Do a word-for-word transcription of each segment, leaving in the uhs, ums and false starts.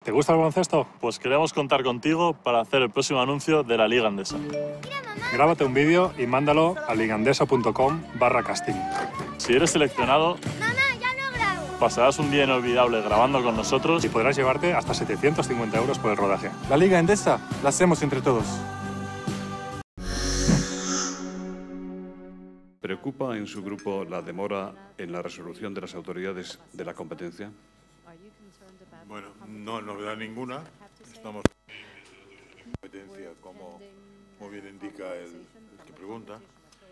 ¿Te gusta el baloncesto? Pues queremos contar contigo para hacer el próximo anuncio de la Liga Endesa. Grábate un vídeo y mándalo a ligandesa.com barra casting. Si eres seleccionado, Mamá, ya no grabo. pasarás un día inolvidable grabando con nosotros Y podrás llevarte hasta setecientos cincuenta euros por el rodaje. La Liga Endesa la hacemos entre todos. ¿Preocupa en su grupo la demora en la resolución de las autoridades de la competencia? Bueno, no novedad ninguna. Estamos en competencia, como muy bien indica el, el que pregunta.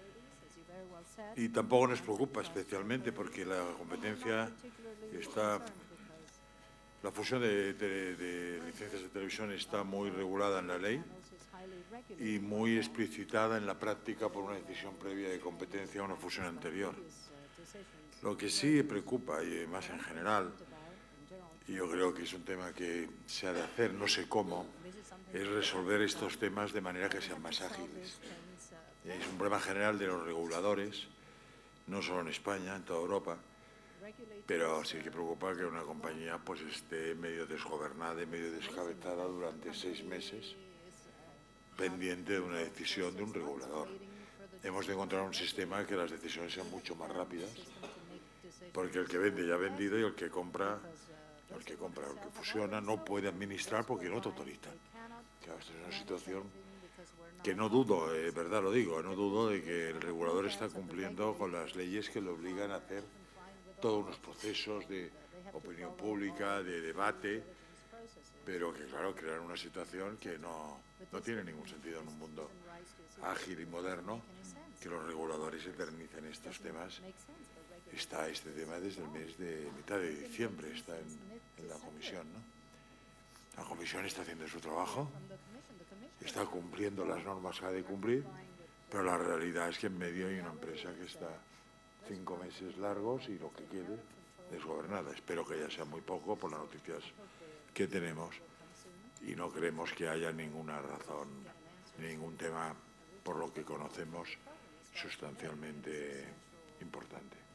Y tampoco nos preocupa especialmente porque la competencia está... La fusión de, de, de licencias de televisión está muy regulada en la ley y muy explicitada en la práctica por una decisión previa de competencia a una fusión anterior. Lo que sí preocupa, y más en general, y yo creo que es un tema que se ha de hacer, no sé cómo, es resolver estos temas de manera que sean más ágiles. Es un problema general de los reguladores, no solo en España, en toda Europa, pero sí que preocupa que una compañía pues esté medio desgobernada y medio descabezada durante seis meses, pendiente de una decisión de un regulador. Hemos de encontrar un sistema que las decisiones sean mucho más rápidas, porque el que vende ya ha vendido y el que compra, el que compra o el que fusiona no puede administrar porque no te autoriza. Claro, esta es una situación que no dudo, eh, verdad lo digo, no dudo de que el regulador está cumpliendo con las leyes que le obligan a hacer todos unos procesos de opinión pública, de debate, pero que claro, crear una situación que no, no tiene ningún sentido en un mundo ágil y moderno, que los reguladores eternicen estos temas. Está este tema desde el mes de mitad de diciembre, está en, en la comisión, ¿no? La comisión está haciendo su trabajo, está cumpliendo las normas que ha de cumplir, pero la realidad es que en medio hay una empresa que está cinco meses largos y lo que quede desgobernada. Espero que ya sea muy poco por las noticias que tenemos y no creemos que haya ninguna razón, ningún tema por lo que conocemos sustancialmente importante.